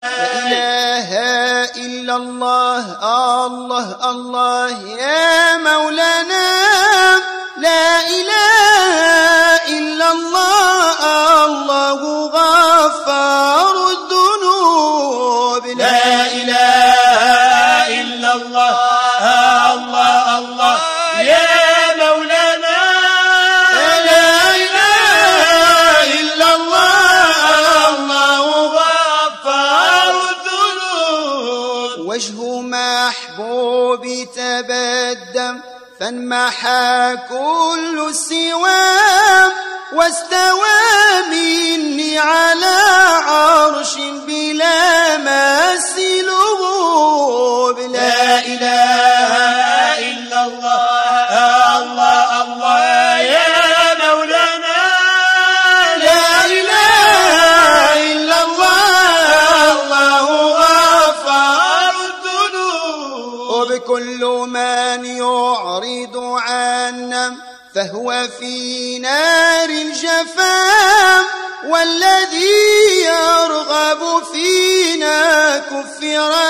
إله إلا الله الله الله يا مولانا لا إله إلا الله الله غفار الذنوب لا إله إلا الله الله الله يا مولانا لا إله إلا الله الله غفار الذنوب وجه محبوبي تبدم فانمحى كل السوام واستوى مني على عرش بلا مس لغوب لا إله إلا الله الله الله يا مولانا لا إله إلا الله الله غفار الذنوب وبكل من يعرض عنا فهو في نار الجفام والذي يرغب فينا كفر